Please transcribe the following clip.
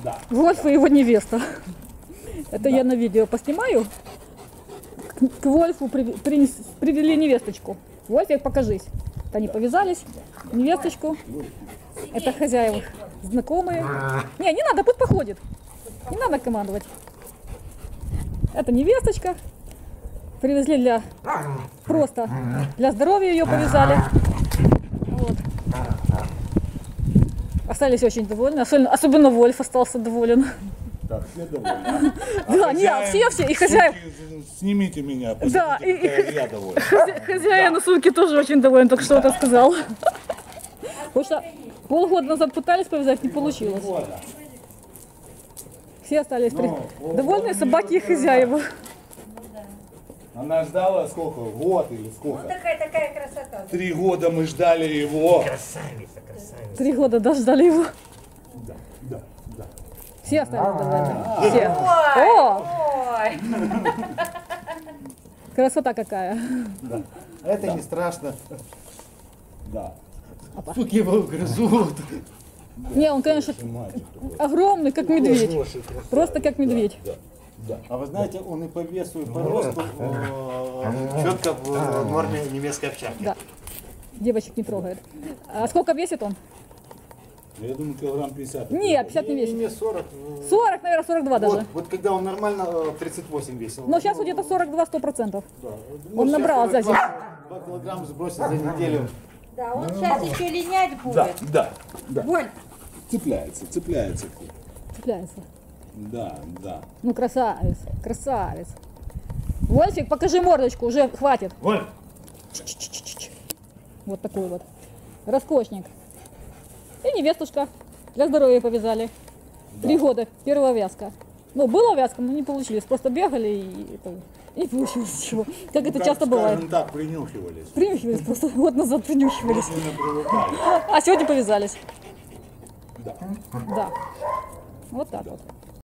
Да. Вольф и его невеста. Это я на видео поснимаю. К Вольфу привели невесточку. Вольфик, покажись. Вот они повязались. Невесточку. Это хозяева знакомые. Не надо, пусть походит. Не надо командовать. Это невесточка. Привезли просто для здоровья ее повязали. Вот. Остались очень довольны. Особенно Вольф остался доволен. Так, все довольны. Да, нет, все, и хозяин. Снимите меня, Да, посмотрите, какая я довольна. Хозяин на сумке тоже очень доволен, только что это сказал. Потому что полгода назад пытались повязать, не получилось. Все остались довольные, собаки и хозяева. Она ждала сколько? Год или сколько? Вот такая красота. 3 года мы ждали его. Красавица, красавица. 3 года дождали его. Да, да, да. Все остались довольны. Все. О, Ой, красота какая. Да. Это не страшно. Да. Суки его грызут. Не, он, конечно, огромный, как медведь. Просто как медведь. Да. А вы знаете, он и по весу, и по росту четко в норме немецкой овчарки. Да. Девочек не трогает. А сколько весит он? Я думаю, килограмм 50. Нет, 50 не весит. Не 40. 40, наверное, 42 даже. Вот когда он нормально 38 весил. Но сейчас где-то 42 100%. Да. Он набрал за зиму. 2 килограмма сбросил за неделю. да, он сейчас еще линять Да, будет. да, да. Воль, Цепляется. Цепляется. Да, да. Ну, красавец, красавец. Вольфик, покажи мордочку, уже хватит. Воль! Вот такой вот. Роскошник. И невестушка. Для здоровья повязали. 3 года, первая вязка. Ну, была вязка, но не получилось. Просто бегали и не получилось ничего. Как это часто бывает. Скажем так, принюхивались. Принюхивались, просто год назад принюхивались. Сильно привыкали. А сегодня повязались. Да. Да. Вот так вот.